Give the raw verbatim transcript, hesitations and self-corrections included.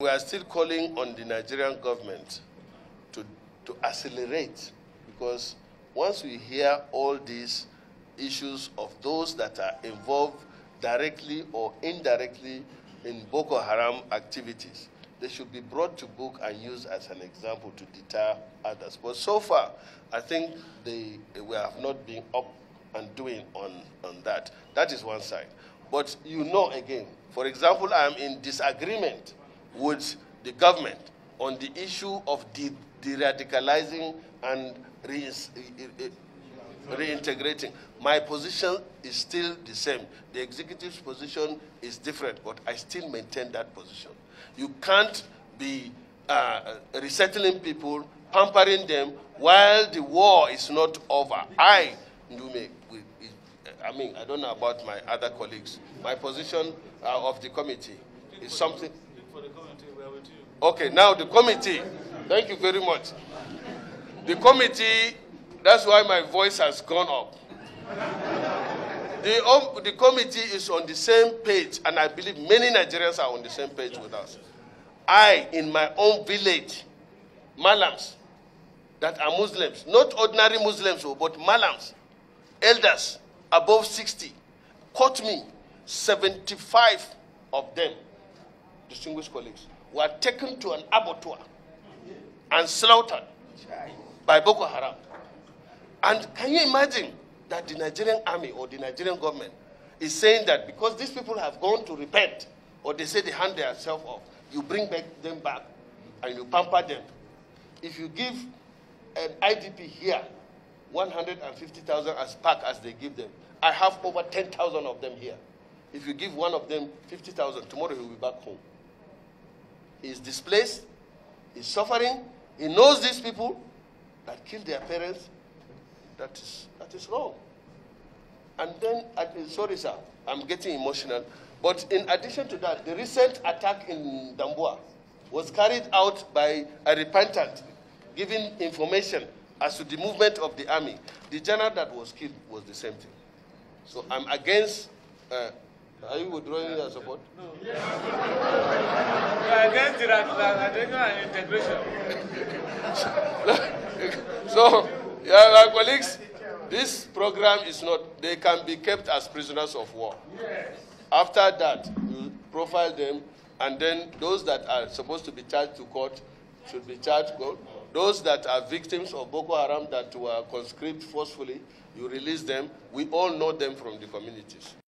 We are still calling on the Nigerian government to, to accelerate, because once we hear all these issues of those that are involved directly or indirectly in Boko Haram activities, they should be brought to book and used as an example to deter others. But so far, I think they, we have not been up and doing on, on that. That is one side. But you know, again, for example, I am in disagreement with the government on the issue of de de-radicalizing and re reintegrating. My position is still the same. The executive's position is different, but I still maintain that position. You can't be uh, resettling people, pampering them, while the war is not over. I, Ndume, I mean, I don't know about my other colleagues. My position uh, of the committee is something. For the committee, we are with you. Okay, now the committee. Thank you very much. The committee, that's why my voice has gone up. The, um, the committee is on the same page, and I believe many Nigerians are on the same page with us. I, in my own village, Malams, that are Muslims, not ordinary Muslims, but Malams, elders above sixty, caught me, seventy-five of them, distinguished colleagues, were taken to an abattoir and slaughtered by Boko Haram. And can you imagine that the Nigerian army or the Nigerian government is saying that because these people have gone to repent, or they say they hand themselves off, you bring back them back and you pamper them. If you give an I D P here one hundred fifty thousand as pack as they give them, I have over ten thousand of them here. If you give one of them fifty thousand, tomorrow he will be back home. He's displaced, he's suffering, he knows these people that killed their parents. That is, that is wrong. And then, sorry sir, I'm getting emotional, but in addition to that, the recent attack in Damboa was carried out by a repentant, giving information as to the movement of the army. The general that was killed was the same thing. So I'm against, uh, are you withdrawing your support? No. We are against the radicalization and integration. So, yeah, my colleagues, this program is not, they can be kept as prisoners of war. Yes. After that, you profile them, and then those that are supposed to be charged to court should be charged to court. Those that are victims of Boko Haram that were conscripted forcefully, you release them. We all know them from the communities.